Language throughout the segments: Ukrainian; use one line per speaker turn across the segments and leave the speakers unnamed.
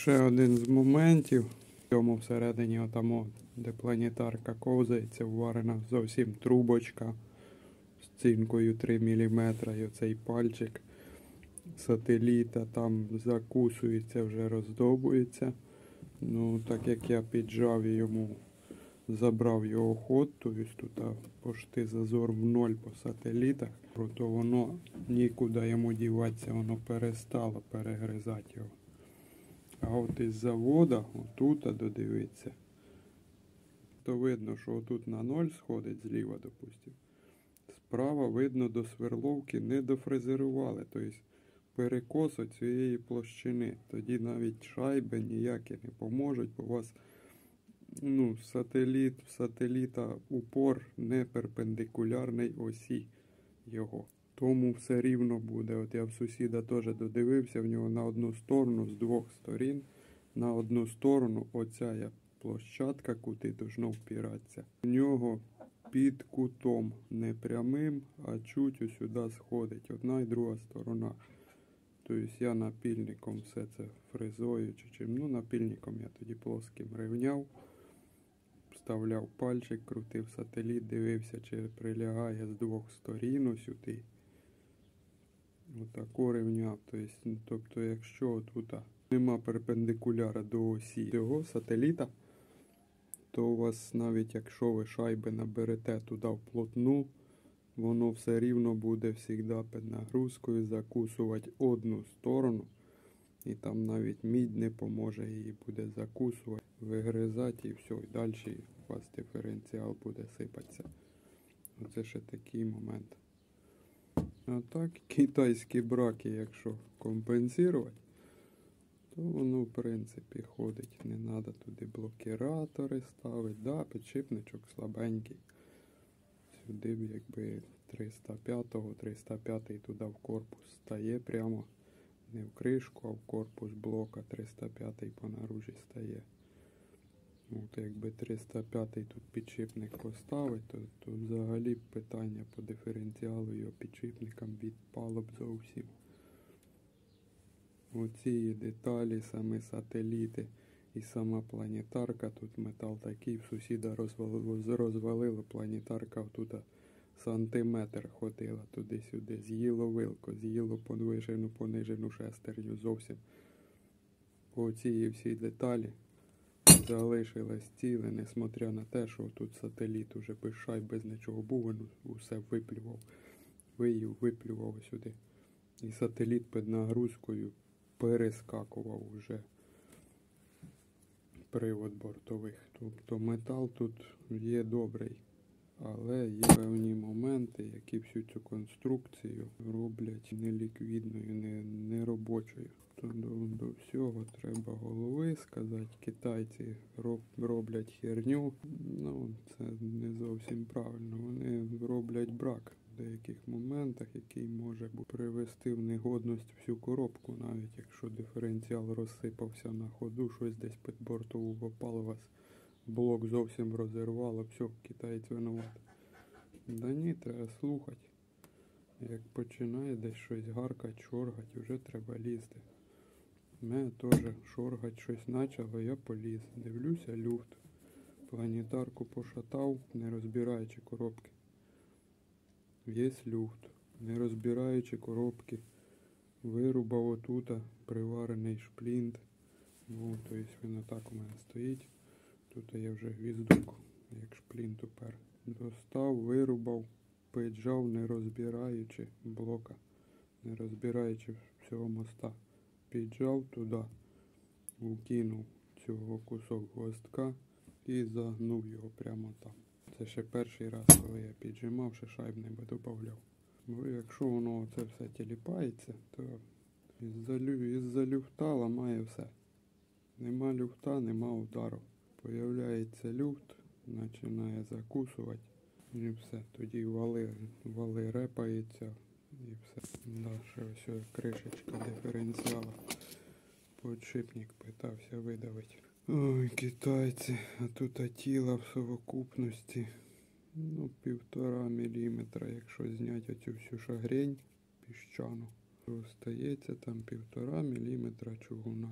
Ще один з моментів. В цьому всередині отамо, де планетарка ковзається, вварена зовсім трубочка з цінкою 3 мм. І оцей пальчик сателіта там закусується, вже роздовбується. Ну, так як я піджав і йому забрав його ход, тобто тут пошти зазор в ноль по сателітах, то воно нікуди йому діватися, воно перестало перегризати його. А от із завода, отут додивитися, то видно, що отут на 0 сходить зліва, допустим. Справа видно, до сверловки не дофрезерували, тобто перекос цієї площини. Тоді навіть шайби ніякі не поможуть, бо у вас сателіта упор не перпендикулярний осі його. Тому все рівно буде. От я в сусіда теж додивився, в нього на одну сторону з двох сторін, на одну сторону оця площадка, кути должно впиратися. У нього під кутом не прямим, а чуть ось сюди сходить одна і друга сторона. Тобто я напільником все це фрезою чи чим. Напільником я тоді плоским рівняв, вставляв пальчик, крутив сателіт, дивився, чи прилягає з двох сторін ось сюди. Отако рівняв. Тобто, якщо тут нема перпендикуляра до осі цього сателіта, то у вас навіть якщо ви шайби наберете туди вплотну, воно все рівно буде завжди під нагрузкою закусувати одну сторону. І там навіть мідь не поможе, її буде закусувати, вигризати і все. І далі у вас диференціал буде сипатися. Оце ще такий момент. А так, китайські браки, якщо компенсувати, то воно в принципі ходить. Не треба туди блокіратори ставити. Да, підшипничок слабенький. Сюди б якби 305 туди в корпус стає прямо. Не в кришку, а в корпус блока 305 по наружі стає. От якби 305 тут підшипник поставить, то взагалі питання по диференціалу його підшипникам відпало б зовсім. Оці деталі, саме сателіти і сама планетарка, тут метал такий, в сусіда розвалило, планетарка тут сантиметр ходила туди-сюди, з'їло вилко, з'їло подвижену, понижену шестерню зовсім. Оці всі деталі залишилось ціле, несмотря на те, що тут сателіт уже без шайб, без нічого був, він усе виплював, виплював сюди. І сателіт під нагрузкою перескакував вже привод бортових. Тобто метал тут є добрий, але є певні моменти, які всю цю конструкцію роблять неліквідною, неробочою. До всього треба голови сказати. Китайці роблять херню. Це не зовсім правильно. Вони роблять брак в деяких моментах, який може привести в негодність всю коробку, навіть якщо диференціал розсипався на ходу, щось десь під бортову попало, вас блок зовсім розірвало, все, китаєць винуват. Да ні, треба слухати. Як починає десь щось гаркать, шоргать, вже треба лізти. Мене теж шоргать щось почало, я поліз. Дивлюся, люфт. Планетарку пошатав, не розбираючи коробки. Є люфт. Не розбираючи коробки. Вирубав отута приварений шплінт. Тобто він отак у мене стоїть. Тут я вже гвіздок, як шплінт упер. Достав, вирубав, піджав, не розбираючи блока. Не розбираючи всього моста. Піджав туди, укинув цього кусок гвоздка і загнув його прямо там. Це ще перший раз, коли я піджимав, ще шайб не додавав. Бо якщо воно це все тіліпається, то із-за люфта ламає все. Нема люфта, нема удару. Появляється люфт, починає закусувати і все. Тоді вали репається. І все. Далі ось кришечка диференціала. Подшипник питався видавити. Ой, китайці. А тут тіла в совокупності 1,5 мм. Якщо зняти оцю всю шагрень піщану, то остається там 1,5 мм чугуна.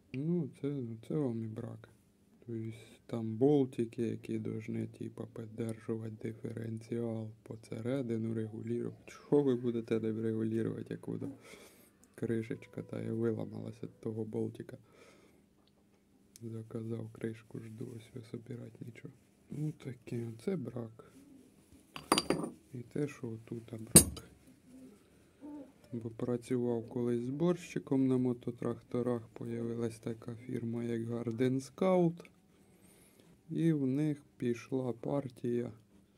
Ну, це вам і брак. Тобто там болтики, які повинні типа підтримувати диференціал посередину регулювати. Що ви будете регулювати, як воно кришечка та і виламалася від того болтика. Заказав кришку, жду ось висобирати нічого. Ну таке, це брак. І те, що тут брак. Бо працював колись зборщиком на мототракторах, появилась така фірма, як Garden Scout. І в них пішла партія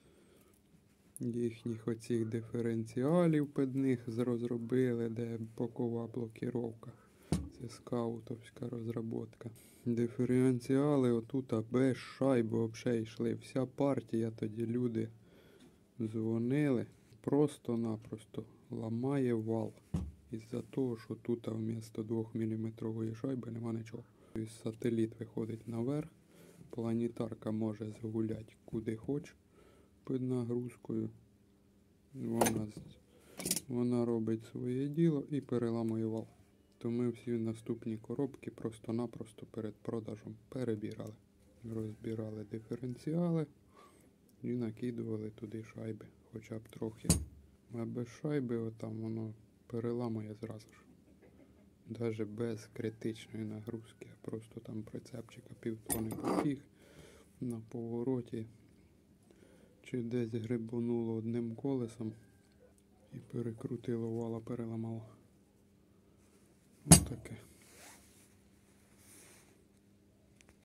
їхніх оцих диференціалів під них розробили, де бокова блокіровка. Це скаутовська розробка. Диференціали отут без шайби взагалі йшли. Вся партія, тоді люди дзвонили. Просто-напросто ламає вал. Із-за того, що тут вмісто 2-мм шайби нема нічого. Тобто сателіт виходить наверх. Планетарка може згуляти куди хоче під нагрузкою. Вона робить своє діло і переламує вал. То ми всі наступні коробки просто-напросто перед продажем перебирали. Розбирали диференціали і накидували туди шайби, хоча б трохи. А без шайби отам воно переламує зразу ж. Навіть без критичної нагрузки. Просто там прицепчика півтони потіг на повороті. Чи десь грибонуло одним колесом і перекрутило вала, переламало. Ось таке.